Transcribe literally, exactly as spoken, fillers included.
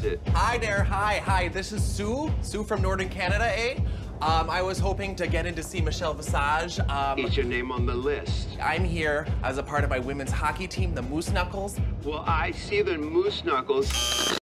it? Hi there, hi, hi. This is Sue, Sue from Northern Canada, eh? Um, I was hoping to get in to see Michelle Visage. Um, Is your name on the list? I'm here as a part of my women's hockey team, the Moose Knuckles. Well, I see the Moose Knuckles.